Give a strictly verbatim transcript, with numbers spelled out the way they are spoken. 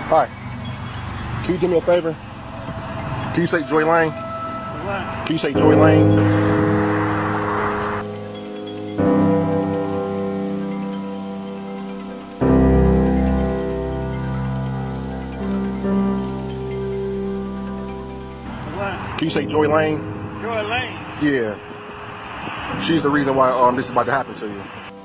Hi. Can you do me a favor? Can you say Joy Lane? What? Can you say Joy Lane? What? Can you say Joy Lane? Joy Lane. Yeah. She's the reason why um this is about to happen to you.